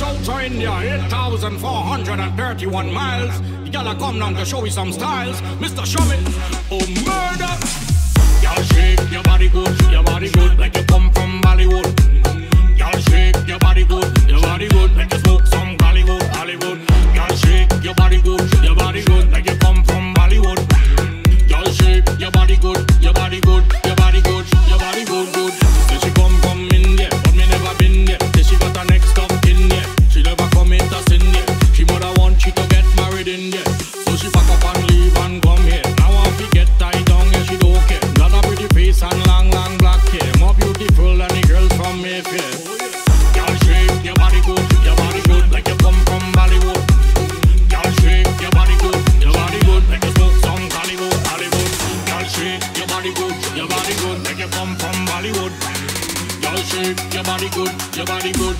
out to India, 8,431 miles. The girl come down to show me some styles. Mr. Show me, oh murder. Y'all shake your body good, like you come from Bollywood. Y'all shake your body good, like you smoke some Hollywood. Y'all shake your body good, like you come from Bollywood. Y'all shake your body good, good. Say she come from India, but me never been there. Say she got her next up in there. She never come in to sin there. She mother want she to get married in there. So she pack up and leave and come here. Now I fi get tied down, yeah she don't care. Got a pretty face and long black hair. More beautiful than the girls from Mayfair. Y'all shake your body good, like you come from Bollywood. Y'all shake your body good, like you smoke some Hollywood. Y'all shake your body good, like you come from Bollywood. Y'all shake your body good, your body good.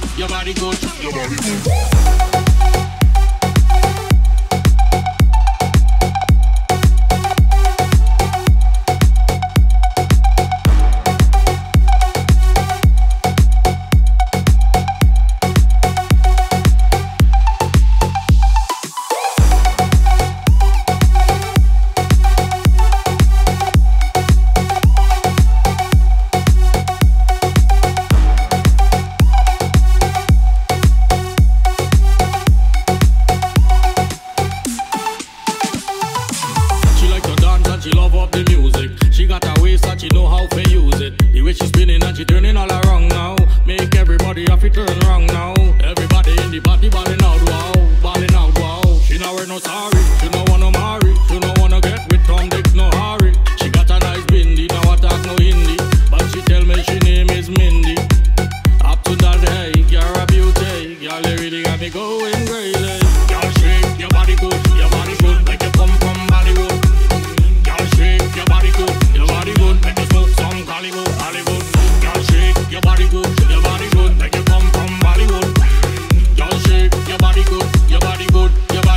She love up the music. She got a waist that she know how to use it. The way she spinning and she turning all around now. Make everybody have to turn wrong now. Everybody in the party balling out, wow. She not wear no sorry, she no wanna marry. She no wanna get with Tom Dick, no hurry. She got a nice bindi, now attack no Hindi. But she tell me she name is Mindy. Up to that day, you're a beauty. Y'all really got me going crazy. Y'all shake your body good, like you come from Bollywood. Shake your body good, like you smoke some Hollywood. Y'all shake your body good, like you come from Bollywood. Y'all shake your body good, good.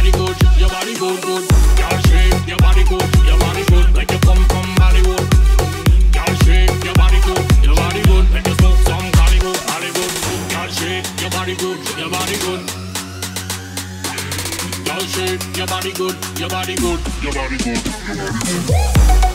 Y'all shake your body good, like you come from Bollywood. Y'all shake your body good, like you smoke some Hollywood. Y'all shake your body good, Y'all shake your body good,